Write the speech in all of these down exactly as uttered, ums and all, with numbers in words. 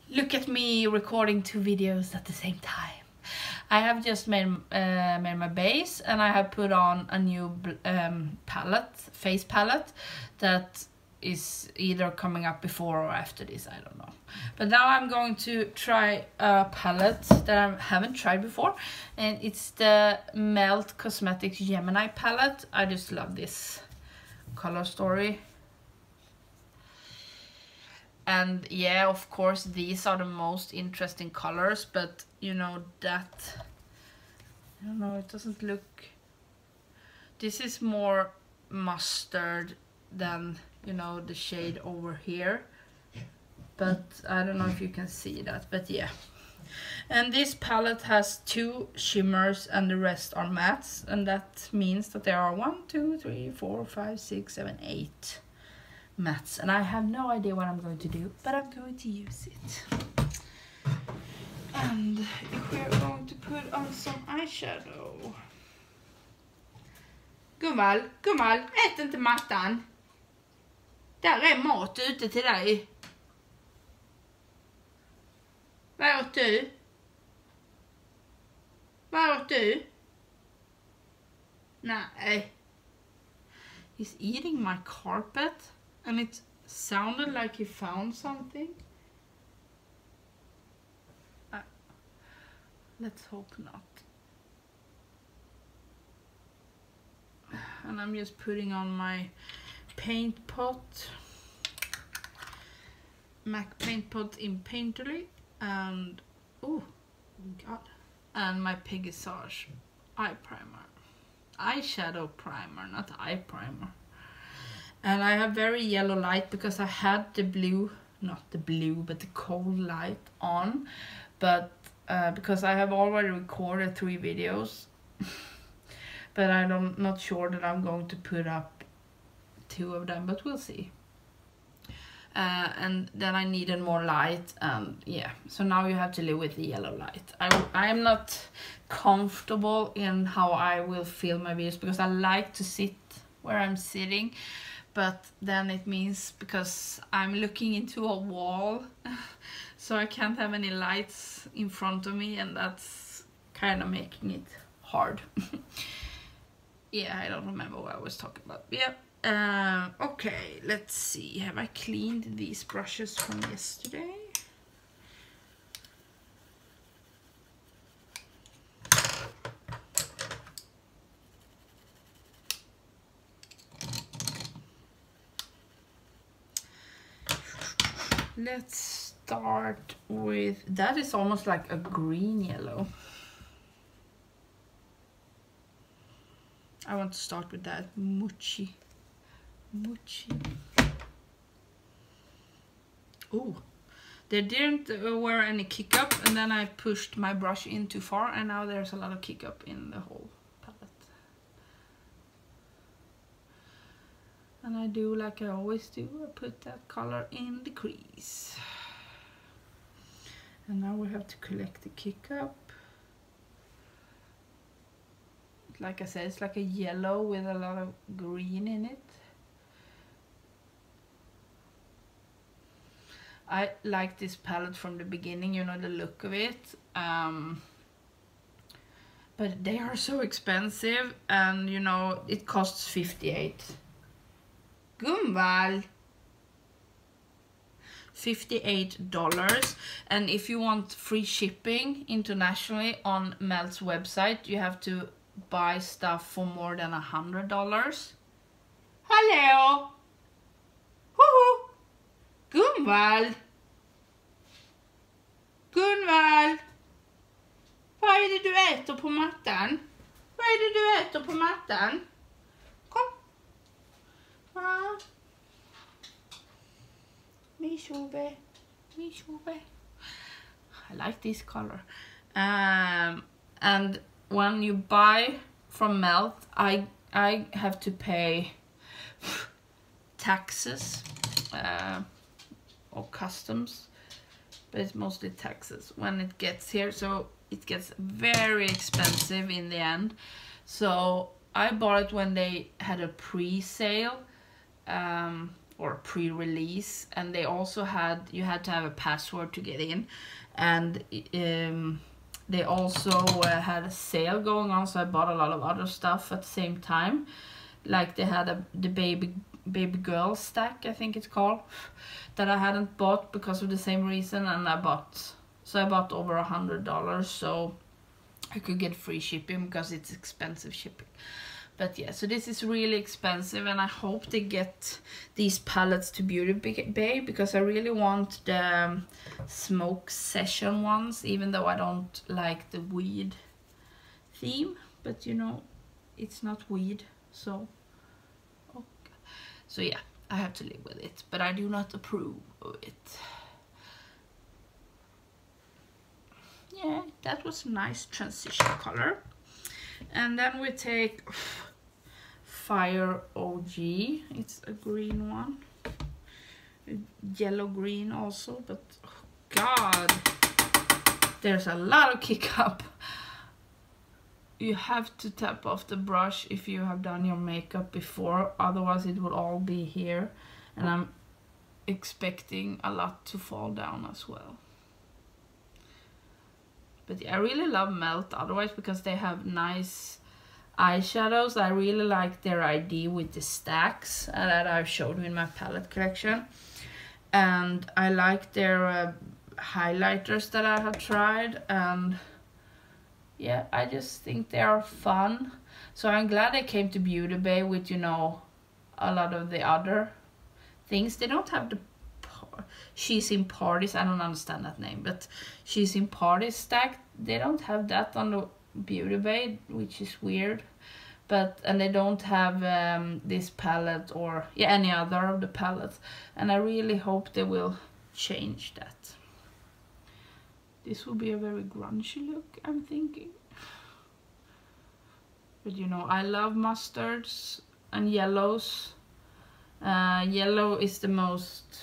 Look at me recording two videos at the same time. I have just made, uh, made my base, and I have put on a new um, palette, face palette, that is either coming up before or after this, I don't know. But now I'm going to try a palette that I haven't tried before, and it's the Melt Cosmetics Gemini palette. I just love this color story. And yeah, of course, these are the most interesting colors, but you know that, I don't know, it doesn't look, this is more mustard than, you know, the shade over here. But I don't know if you can see that, but yeah. And this palette has two shimmers and the rest are mattes, and that means that there are one, two, three, four, five, six, seven, eight mattes, and I have no idea what I'm going to do, but I'm going to use it. And if we're going to put on some eyeshadow. Gummal, Gummal, ät inte mattan. Där är mat ute till dig. Vad åt du? Vad åt du? Nej. He's eating my carpet. And it sounded like he found something. Uh, let's hope not. And I'm just putting on my paint pot. MAC paint pot in Painterly. And, oh god. And my Pegasage eye primer. Eyeshadow primer, not eye primer. And I have very yellow light because I had the blue, not the blue, but the cold light on. But uh, because I have already recorded three videos. But I'm not sure that I'm going to put up two of them, but we'll see. Uh, and then I needed more light, and yeah. So now you have to live with the yellow light. I, I am not comfortable in how I will film my videos because I like to sit where I'm sitting. But then it means because I'm looking into a wall, so I can't have any lights in front of me, and that's kind of making it hard. Yeah, I don't remember what I was talking about. Yeah. Uh, okay, let's see. Have I cleaned these brushes from yesterday? Let's start with, that is almost like a green yellow. I want to start with that Mochi. Mochi. Oh, they didn't uh, wear any kick up, and then I pushed my brush in too far, and now there's a lot of kick up in the whole palette. And I do like I always do, I put that color in the crease. And now we have to collect the kick up. Like I said, it's like a yellow with a lot of green in it. I like this palette from the beginning, you know, the look of it. Um, but they are so expensive, and you know, it costs fifty-eight. Gumball! fifty-eight dollars, and if you want free shipping internationally on Melt's website, you have to buy stuff for more than a hundred dollars. Hello! Woohoo! Gunvald! Gunvald! Vad är det du äter på mattan? Vad är det du äter på mattan? Kom! Ah. Mishove, Mishove. I like this color. Um, and when you buy from Melt, I I have to pay taxes uh, or customs, but it's mostly taxes when it gets here, so it gets very expensive in the end. So I bought it when they had a pre-sale. Um, or pre-release, and they also had, you had to have a password to get in, and um, they also uh, had a sale going on, so I bought a lot of other stuff at the same time. Like they had a the baby baby girl stack, I think it's called, that I hadn't bought because of the same reason, and I bought, so I bought over a hundred dollars, so I could get free shipping because it's expensive shipping. But yeah, so this is really expensive, and I hope they get these palettes to Beauty Bay, because I really want the um, smoke session ones, even though I don't like the weed theme. But you know, it's not weed, so okay. So yeah, I have to live with it, but I do not approve of it. Yeah, that was a nice transition color. And then we take Fire O G. It's a green one, yellow green also, but oh god, there's a lot of kick up. You have to tap off the brush if you have done your makeup before, otherwise it will all be here, and I'm expecting a lot to fall down as well. But yeah, I really love Melt otherwise, because they have nice eyeshadows. I really like their idea with the stacks uh, that I've showed you in my palette collection. And I like their uh, highlighters that I have tried. And yeah, I just think they are fun. So I'm glad they came to Beauty Bay with, you know, a lot of the other things. They don't have the She's in Parties, I don't understand that name, but She's in Parties stack, they don't have that on the Beauty Bay, which is weird. But and they don't have um, this palette or yeah, any other of the palettes, and I really hope they will change that. This will be a very grungy look, I'm thinking. But you know, I love mustards and yellows. Uh, yellow is the most,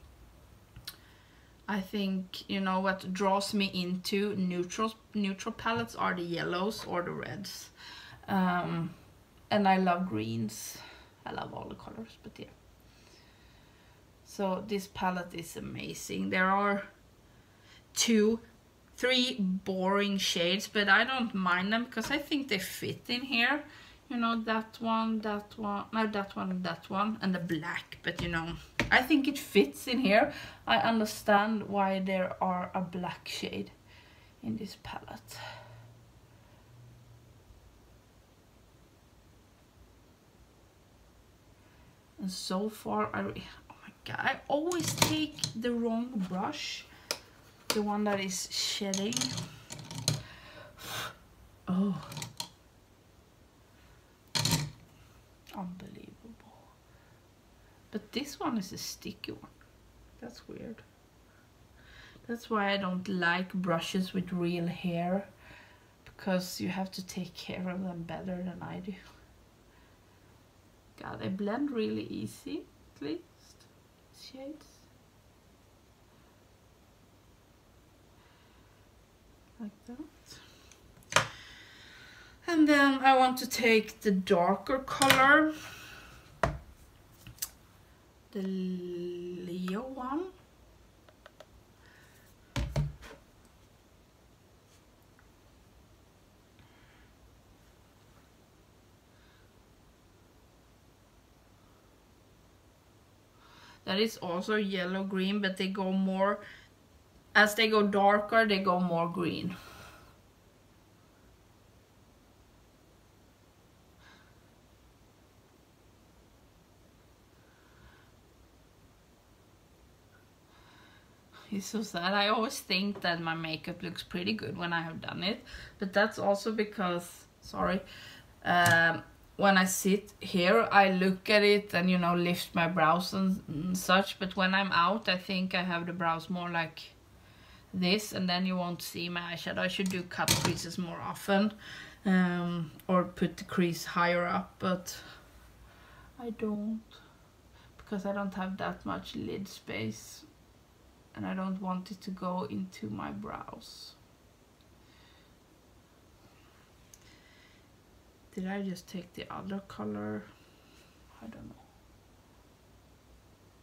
I think, you know, what draws me into neutral neutral palettes are the yellows or the reds. Um, and I love greens. I love all the colors, but yeah. So this palette is amazing. There are two, three boring shades, but I don't mind them because I think they fit in here. You know, that one, that one, no, that one, that one, and the black. But you know, I think it fits in here. I understand why there are a black shade in this palette. And so far, I, oh my god, I always take the wrong brush. The one that is shedding. Oh. Unbelievable. But this one is a sticky one. That's weird. That's why I don't like brushes with real hair, because you have to take care of them better than I do. God, they blend really easy, at least. Shades. Like that. And then I want to take the darker color, the Leo one. That is also yellow green, but they go more, as they go darker, they go more green. It's so sad. I always think that my makeup looks pretty good when I have done it, but that's also because, sorry, um, when I sit here, I look at it and, you know, lift my brows and, and such, but when I'm out, I think I have the brows more like this, and then you won't see my eyeshadow. I should do cut creases more often, um, or put the crease higher up, but I don't, because I don't have that much lid space, and I don't want it to go into my brows. Did I just take the other color? I don't know.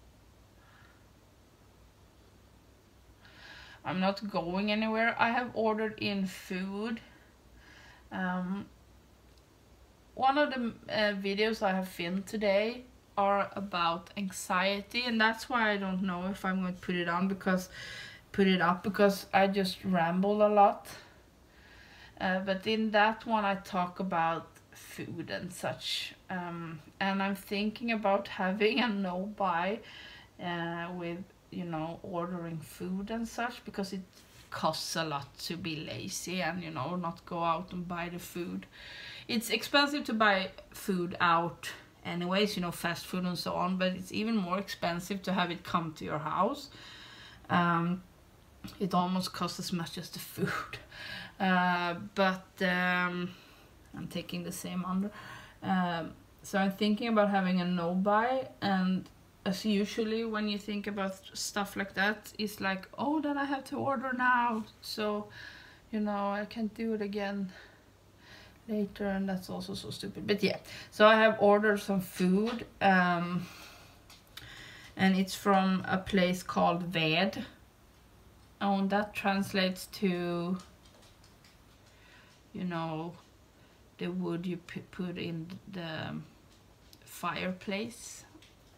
I'm not going anywhere. I have ordered in food. Um, one of the uh, videos I have filmed today are about anxiety, and that's why I don't know if I'm going to put it on because put it up because I just ramble a lot. Uh, but in that one I talk about food and such, um, and I'm thinking about having a no buy uh, with, you know, ordering food and such, because it costs a lot to be lazy and, you know, not go out and buy the food. It's expensive to buy food out anyways, you know, fast food and so on, but it's even more expensive to have it come to your house. Um, it almost costs as much as the food. Uh, but um, I'm taking the same under. Um, so I'm thinking about having a no buy, and as usually when you think about stuff like that, it's like, oh, then I have to order now, so, you know, I can't do it again later, and that's also so stupid. But yeah, so I have ordered some food, um, and it's from a place called Ved, and that translates to, you know, the wood you put in the fireplace.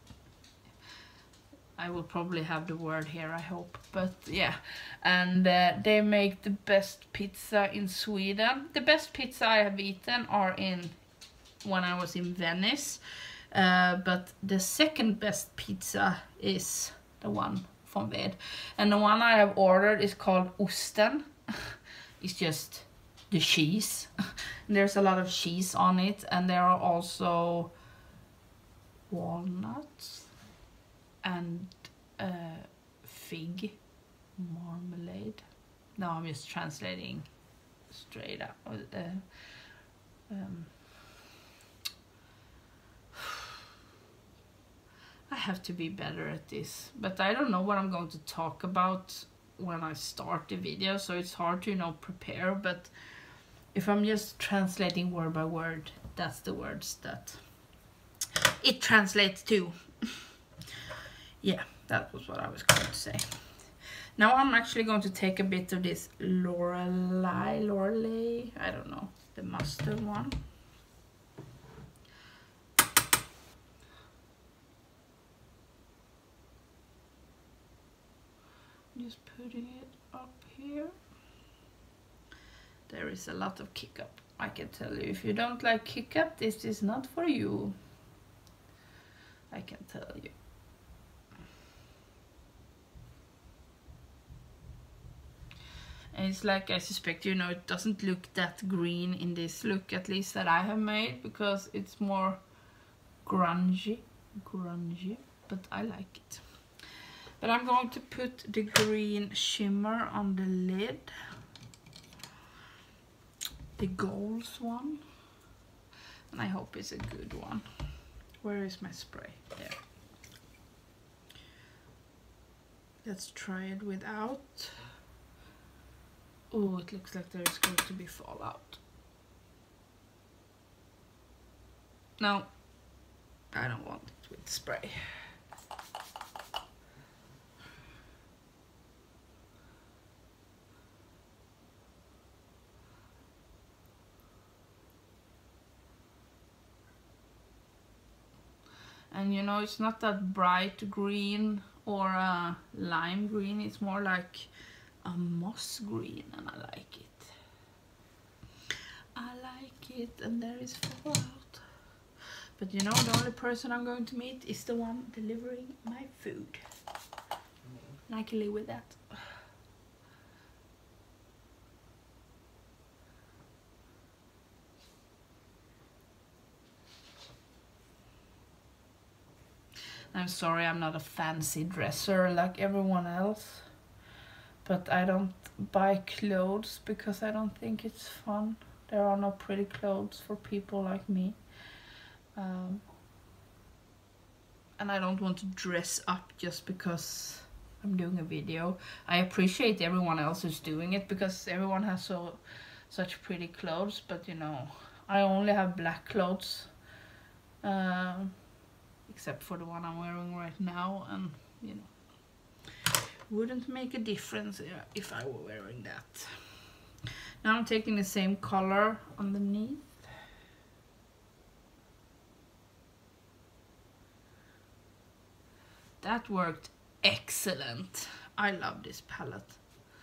I will probably have the word here, I hope, but yeah. And uh, they make the best pizza in Sweden. The best pizza I have eaten are in when I was in Venice, uh, but the second best pizza is the one from Ved, and the one I have ordered is called Osten. It's just the cheese. There's a lot of cheese on it, and there are also walnuts and uh, fig marmalade. No, I'm just translating straight up. Uh, um, I have to be better at this, but I don't know what I'm going to talk about when I start the video, so it's hard to, you know, prepare. But if I'm just translating word by word, that's the words that it translates to. Yeah, that was what I was going to say. Now I'm actually going to take a bit of this Lorelei, Lorelei, I don't know, the mustard one. Just putting it up here. There is a lot of kick up, I can tell you. If you don't like kick up, this is not for you. I can tell you. And it's like, I suspect, you know, it doesn't look that green in this look, at least that I have made, because it's more grungy, grungy, but I like it. But I'm going to put the green shimmer on the lid, the Goals one, and I hope it's a good one. Where is my spray? There. Let's try it without. Oh, it looks like there is going to be fallout. No, I don't want it with spray. And you know, it's not that bright green or a lime green, it's more like a moss green, and I like it. I like it, and there is fallout. But you know, the only person I'm going to meet is the one delivering my food. And I can live with that. I'm sorry, I'm not a fancy dresser like everyone else. But I don't buy clothes because I don't think it's fun. There are no pretty clothes for people like me. Um, and I don't want to dress up just because I'm doing a video. I appreciate everyone else who's doing it because everyone has so such pretty clothes. But you know, I only have black clothes. Um, except for the one I'm wearing right now, and you know, wouldn't make a difference if I were wearing that. Now I'm taking the same color underneath. That worked excellent. I love this palette.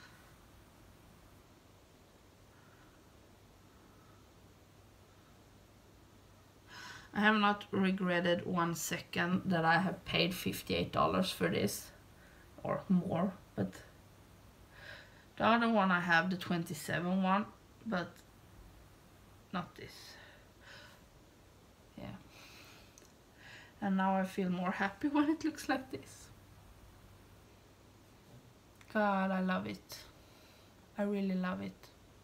I have not regretted one second that I have paid fifty-eight dollars for this, or more, but the other one I have the twenty-seven one, but not this. Yeah. And now I feel more happy when it looks like this. God, I love it. I really love it.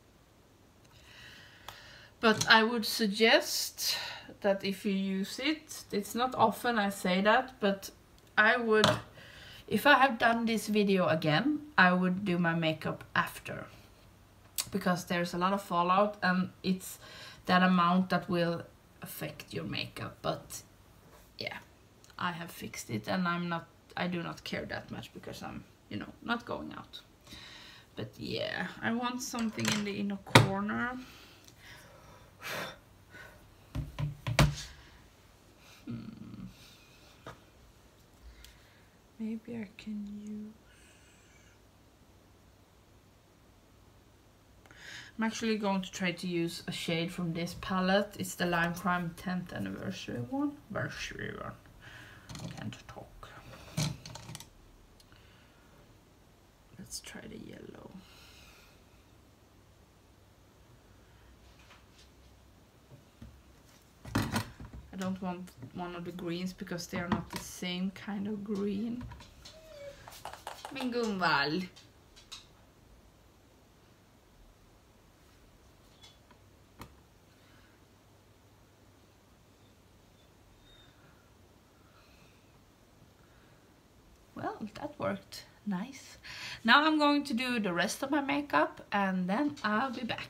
But I would suggest that if you use it, it's not often I say that, but I would, if I have done this video again, I would do my makeup after. Because there's a lot of fallout and it's that amount that will affect your makeup. But yeah, I have fixed it and I'm not, I do not care that much because I'm, you know, not going out. But yeah, I want something in the inner corner. Hmm. Maybe I can use... I'm actually going to try to use a shade from this palette. It's the Lime Crime tenth anniversary one. Anniversary one. Can't talk. Let's try the yellow. I don't want one of the greens because they are not the same kind of green. Min Gunvald. Well, that worked nice. Now I'm going to do the rest of my makeup and then I'll be back.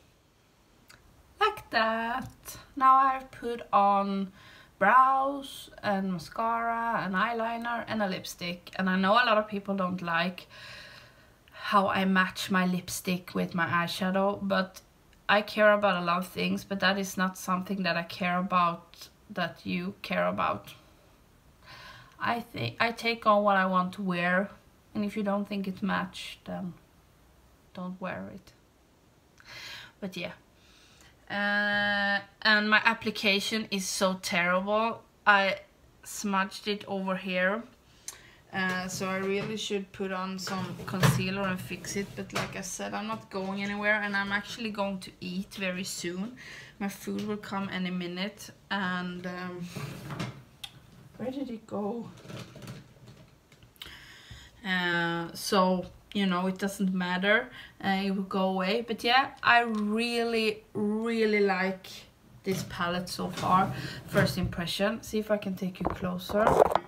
Like that. Now I've put on brows and mascara and eyeliner and a lipstick, and I know a lot of people don't like how I match my lipstick with my eyeshadow, but I care about a lot of things, but that is not something that I care about that you care about. I think I take on what I want to wear, and if you don't think it's matched, then don't wear it. But yeah. Uh, and my application is so terrible. I smudged it over here, uh, so I really should put on some concealer and fix it, but like I said, I'm not going anywhere and I'm actually going to eat very soon. My food will come any minute. And um, where did it go? Uh, so you know, it doesn't matter, uh, it will go away. But yeah, I really really like this palette so far. First impression. See if I can take you closer.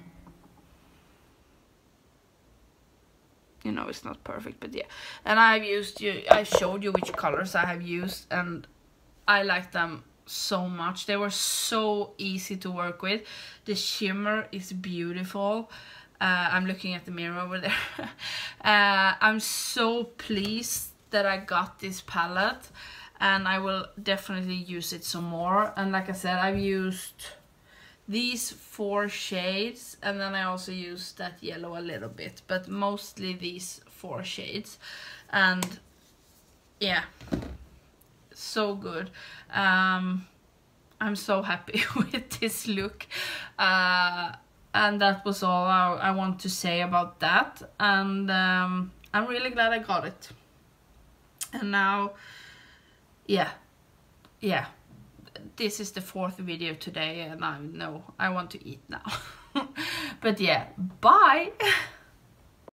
You know, it's not perfect, but yeah. And I've used you I showed you which colors I have used, and I like them so much. They were so easy to work with. The shimmer is beautiful. Uh, I'm looking at the mirror over there. uh, I'm so pleased that I got this palette, and I will definitely use it some more. And like I said, I've used these four shades, and then I also used that yellow a little bit, but mostly these four shades. And yeah, so good. Um, I'm so happy with this look. Uh, And that was all I, I want to say about that. And um, I'm really glad I got it. And now, yeah, yeah. This is the fourth video today, and I know I want to eat now. But yeah, bye!